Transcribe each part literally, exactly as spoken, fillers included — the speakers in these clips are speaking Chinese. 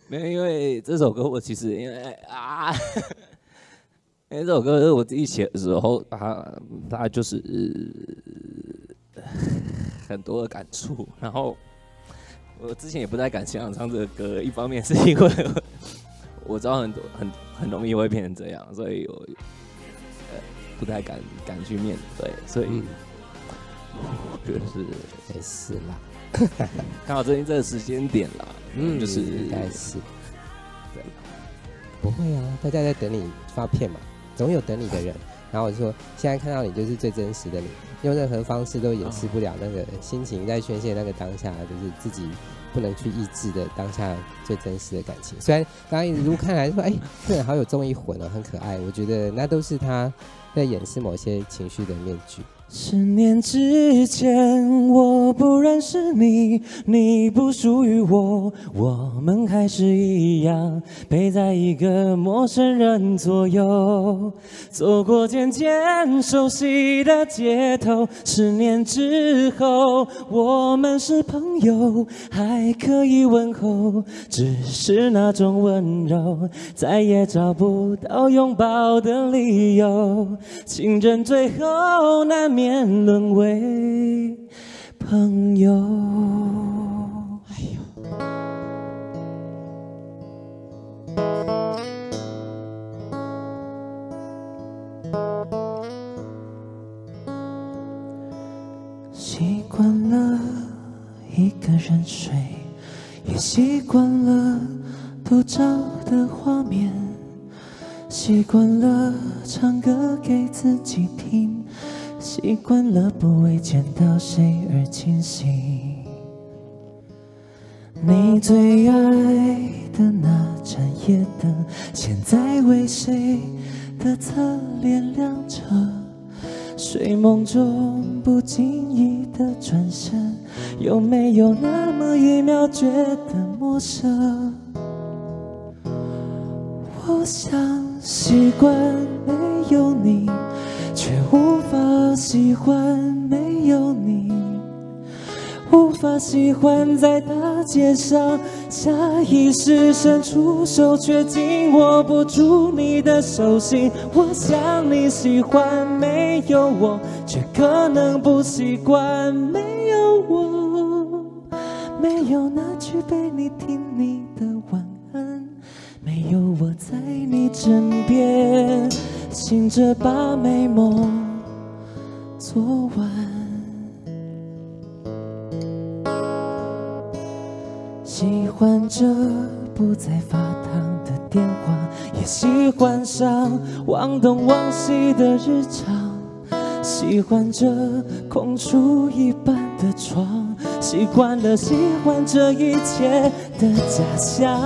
没有，因为这首歌我其实因为啊，因为这首歌是我自己写的时候，它它就是、呃、很多的感触，然后我之前也不太敢想唱这个歌，一方面是因为我知道很多很很容易会变成这样，所以我呃不太敢敢去面对，所以、嗯、就是没事啦。 刚好最近这个时间点啦，嗯，就是应该是， 对， 不会啊，大家在等你发片嘛，总有等你的人。然后我就说，现在看到你就是最真实的你，用任何方式都掩饰不了那个心情在宣泄那个当下，就是自己不能去抑制的当下最真实的感情。虽然刚刚一路看来说，哎，这人好有综艺魂哦，很可爱，我觉得那都是他在掩饰某些情绪的面具。 十年之前，我不认识你，你不属于我，我们还是一样陪在一个陌生人左右，走过渐渐熟悉的街头。十年之后，我们是朋友，还可以问候，只是那种温柔再也找不到拥抱的理由，情人最后难免沦为朋友。哎呦，习惯了一个人睡，也习惯了不找的画面，习惯了唱歌给自己听，习惯了不为见到谁而清醒。你最爱的那盏夜灯，现在为谁的侧脸亮着？睡梦中不经意的转身，有没有那么一秒觉得陌生？我想习惯没有你，却无法喜欢没有你，无法喜欢在大街上下意识伸出手，却紧握不住你的手心。我想你喜欢没有我，却可能不习惯没有我，没有那句陪你听你的晚安，没有我在你枕边，醒着把美梦做完。喜欢着不再发烫的电话，也喜欢上忘东忘西的日常，喜欢着空出一半的床，习惯了喜欢这一切的假象。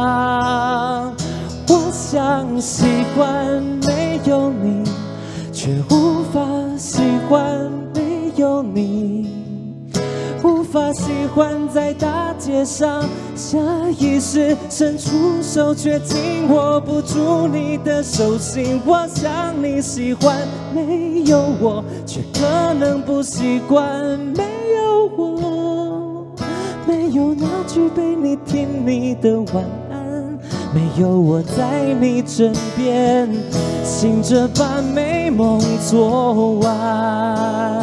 我想习惯没有你，却无法喜欢没有你，无法喜欢在大街上下意识伸出手，却紧握不住你的手心。我想你喜欢没有我，却可能不习惯没有我，没有那句陪你听你的晚安，没有我在你枕边，醒着把美梦做完。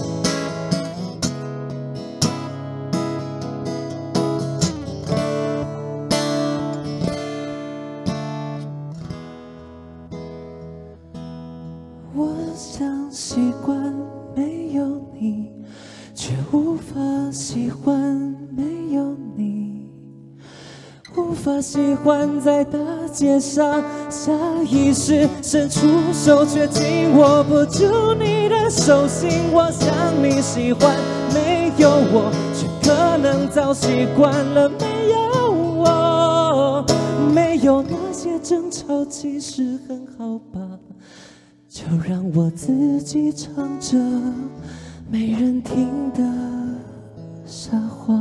我想习惯没有你，却无法喜欢没有你，无法喜欢在大街上下意识伸出手，却紧握不住你的手心。我想你喜欢没有我，却可能早习惯了没有我，没有那些争吵其实很好吧，就让我自己唱着没人听的傻话，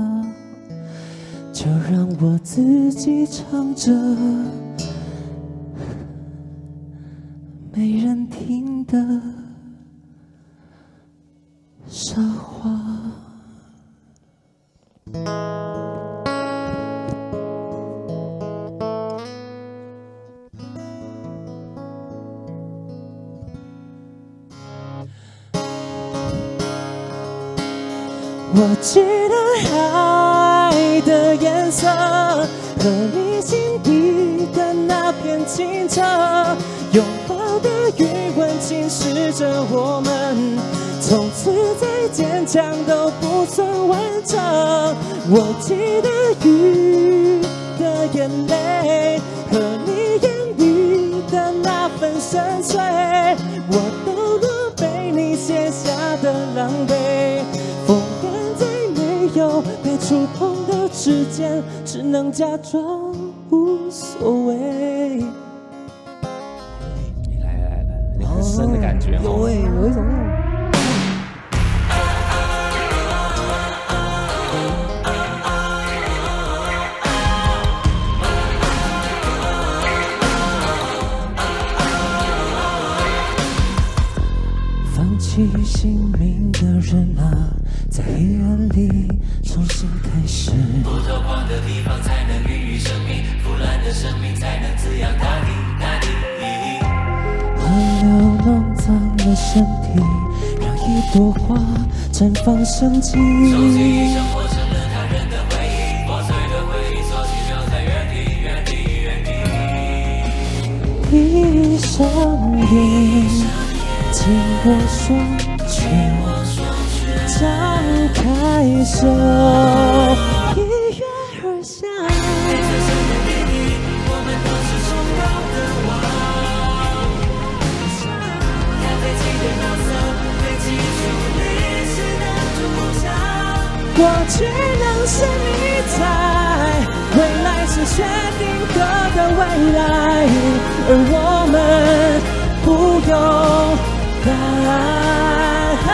就让我自己唱着没人听的傻话。 我记得海的颜色和你心底的那片清澈，拥抱的余温侵蚀着我们，从此再坚强都不算完整。我记得雨的眼泪和你眼里的那份深邃，我都了被你写下的狼狈。风干在没有被触碰的指尖，只能假装无所谓。 来来来，你很深的感觉哦。 有哎，有一种那种。 放弃姓名的人啊，在黑暗里重新开始。不透光的地方才能孕育生命，腐烂的生命才能滋养大地，大地。河流弄脏了身体，让一朵花绽放生机。收集一生活成了他人的回忆，破碎的回忆索性留在原地，原地，原地。闭上眼，紧握双拳，张开手，一跃而下。在这生的地里，我们都是崇高的王。要飞起的角色，飞起出历史的图像。过去能是你猜，未来是确定格的未来，而我们不用答案。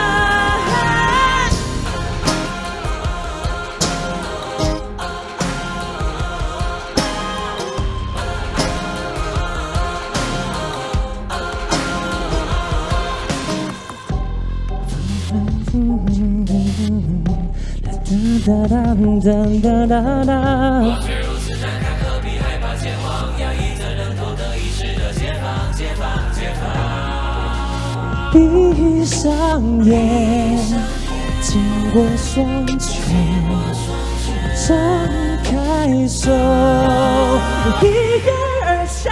哒哒哒哒哒哒。过去如此难看，何必害怕前往？压抑着人头的意识的解放，解放，解放。闭上眼，紧握双拳，张开手，一跃而下。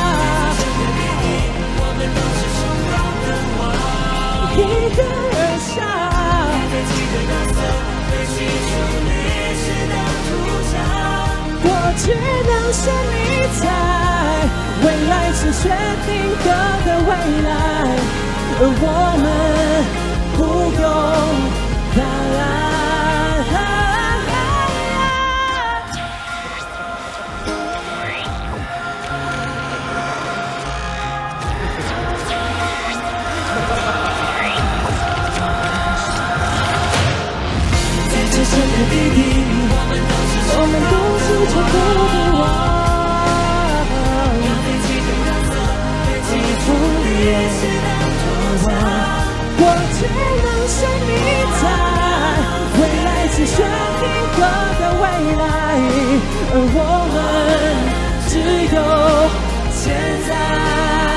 我们都是崇高的王，一跃而下。过去能是你猜，未来是确定格的未来，而我们不用答案。在这生的地底，我们都是崇高的王。过去能是你猜，未来是确定格的未来，而我们只有现在。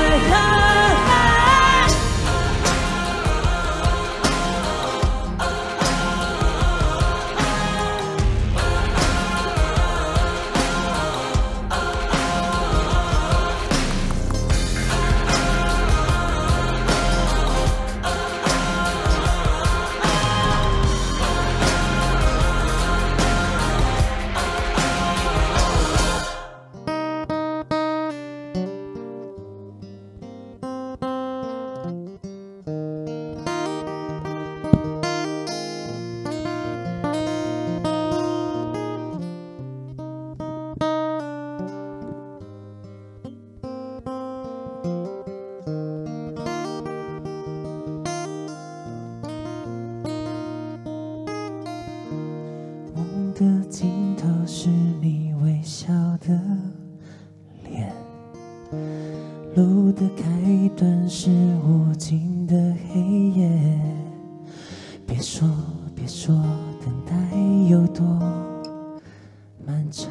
的尽头是你微笑的脸，路的开端是无尽的黑夜。别说别说，等待有多漫长。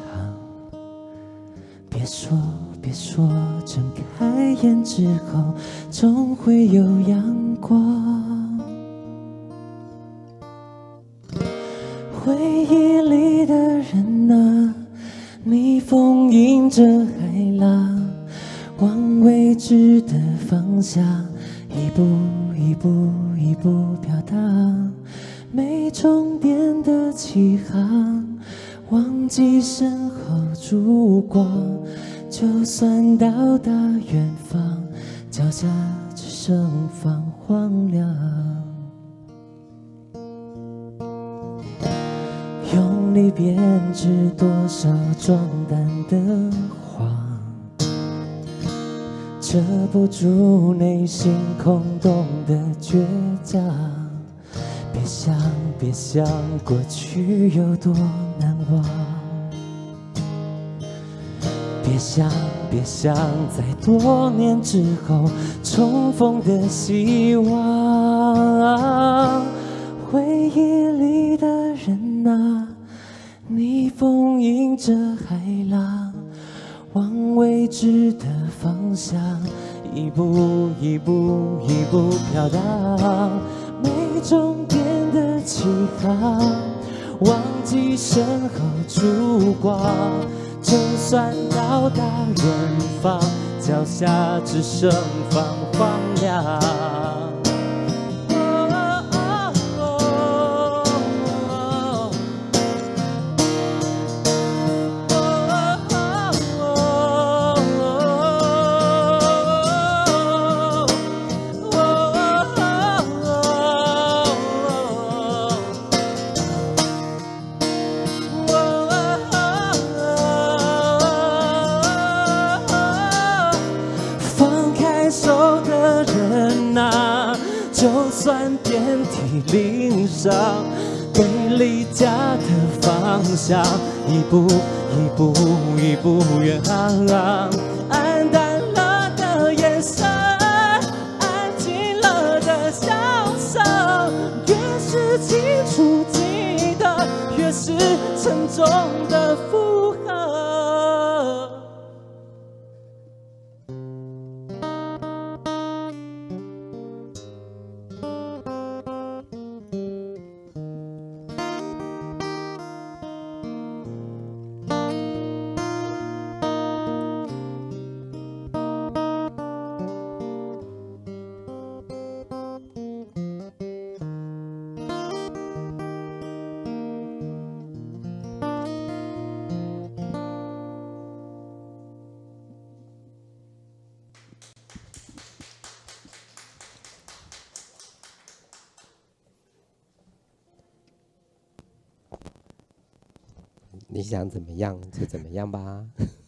别说别说，睁开眼之后总会有阳光。 忆里的人啊，你封印着海浪，往未知的方向，一步一步一步飘荡，没终点的起航，忘记身后烛光，就算到达远方，脚下只剩泛黄亮。用力编织多少装单的谎，遮不住内心空洞的倔强。别想，别想过去有多难忘。别想，别想在多年之后重逢的希望。回忆里的人啊，你封印着海浪，往未知的方向，一步一步一步飘荡，没终点的起航，忘记身后烛光，就算到达远方，脚下只剩泛黄亮。就算遍体鳞伤，对离家的方向，一步一步一步远航。暗淡了的眼神，安静了的笑声，越是清楚记得，越是沉重的负荷。 你想怎么样就怎么样吧。